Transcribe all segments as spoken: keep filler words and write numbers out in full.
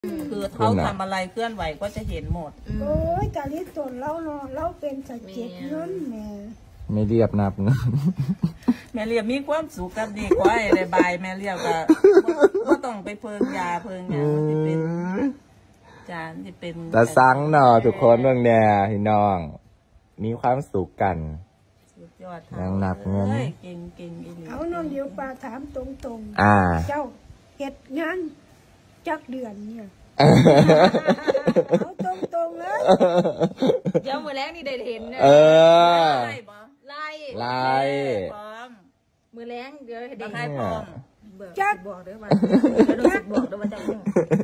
คือเขาทำอะไรเคลื่อนไหวก็จะเห็นหมดโอ้ยแต่ลิตนเราเนาะเราเป็นสะเก็ดเงินแม่ไม่เรียบนับเงินแม่เรียบมีความสุขกับดีกว่าอะไรบายแม่เรียบก็ก็ต้องไปเพิงยาเพิงยาที่เป็นจานที่เป็นแต่ซังเนาะทุกคนเมืองแน่พี่น้องมีความสุขกันสุดยอดยังนับเงินเก่งเก่งอีหลีเอาน้องเดียวปลาถามตรงๆอ่าเจ้าเฮ็ดงานจักเดือนเนี่ยเอาตรงๆเลยเดี๋ยวมือแรกนี่ได้เห็นนะเออไล่ไล่ไล่มือแรงเดี๋ยวได้ให้พร้อมจักบอกด้วยว่าจักบอกด้วยว่าจัก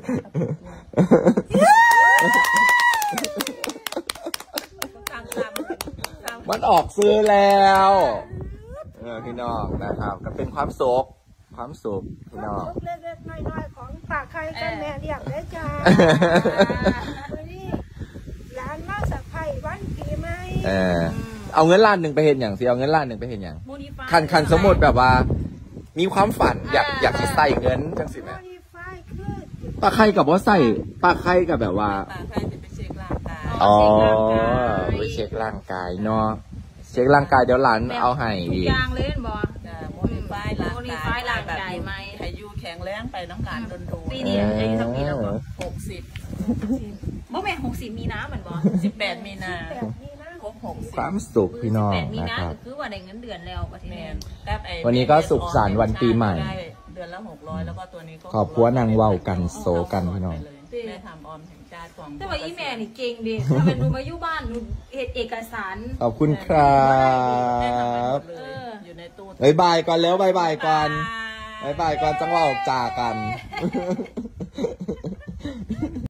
มันออกซื้อแล้วเออพี่น้องนะครับก็เป็นความสุขความสุขพี่น้องเล็กๆน้อยๆของปากใครกันแม่เรียกได้จ้าวันนี้หลานมาสักไผ่วันปีใหม่เออเอาเงินล้านหนึ่งไปเห็นอย่างสิเอาเงินล้านหนึ่งไปเห็นอย่างคันคันสมมติแบบว่ามีความฝันอยากอยากใส่เงินจังสิแม่ปลาไข่กับว่าใส่ปลาไข่กับแบบว่าปลาไข่จะไปเช็คร่างกายอ๋อไปเช็คร่างกายเนาะเช็คร่างกายเดี๋ยวหลานเอาให้อีกอย่างเลยบอโมดิฟายร่างกายไหมให้ยูแข็งแรงไปน้ำการโดนโดนปีนี้อายุเท่าปีแล้วบอหกสิบเมื่อแม่หกสิบมีน้ำเหมือนบอสิบแปดมีนาครบหกสิบความสุขพี่น้องนะครับคือว่าได้เงินเดือนแล้วประเทศวันนี้ก็สุขสันต์วันปีใหม่เดือนละหกร้อยแล้วก็ตัวนี้ก็ขอบคุณนางเว้ากันโซกันพี่น้องแม่ทำออมแห่งชาติของแต่ว่าอีแม่นี่เก่งดิถ้าเป็นหนูมาอยู่บ้านหนูเหตุเอกสารขอบคุณครับอยู่ในตู้บายบายก่อนแล้วบายบายก่อนบายบายก่อนจังหวะออกจากกัน